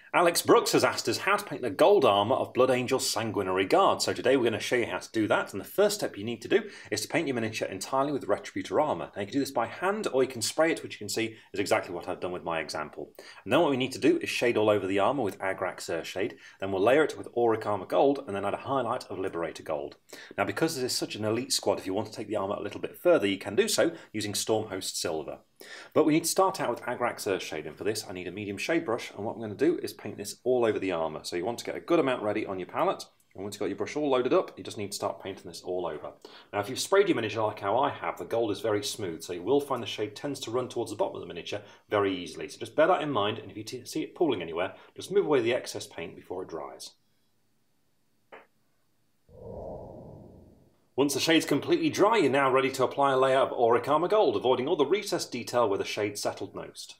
Alex Brooks has asked us how to paint the gold armour of Blood Angels Sanguinary Guard. So today we're going to show you how to do that, and the first step you need to do is to paint your miniature entirely with Retributor armour. Now you can do this by hand or you can spray it, which you can see is exactly what I've done with my example. And then what we need to do is shade all over the armour with Agrax shade, then we'll layer it with Auric Armour Gold and then add a highlight of Liberator Gold. Now because this is such an elite squad, if you want to take the armour a little bit further you can do so using Stormhost Silver. But we need to start out with Agrax shade, and for this I need a medium shade brush, and what I'm going to do is paint this all over the armour. So you want to get a good amount ready on your palette, and once you've got your brush all loaded up, you just need to start painting this all over. Now if you've sprayed your miniature like how I have, the gold is very smooth, so you will find the shade tends to run towards the bottom of the miniature very easily. So just bear that in mind, and if you see it pooling anywhere, just move away the excess paint before it dries. Once the shade's completely dry, you're now ready to apply a layer of Auric Armour Gold, avoiding all the recessed detail where the shade settled most.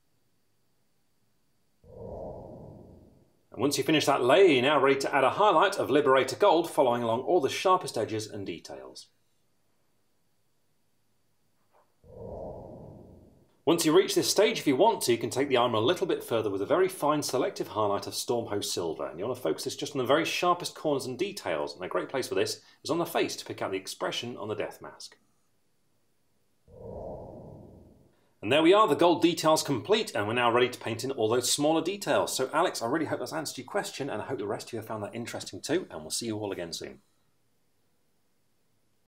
And once you finish that layer, you're now ready to add a highlight of Liberator Gold, following along all the sharpest edges and details. Once you reach this stage, if you want to, you can take the armour a little bit further with a very fine selective highlight of Stormhost Silver. And you want to focus this just on the very sharpest corners and details. And a great place for this is on the face to pick out the expression on the death mask. And there we are, the gold details complete, and we're now ready to paint in all those smaller details. So Alex, I really hope that's answered your question, and I hope the rest of you have found that interesting too, and we'll see you all again soon.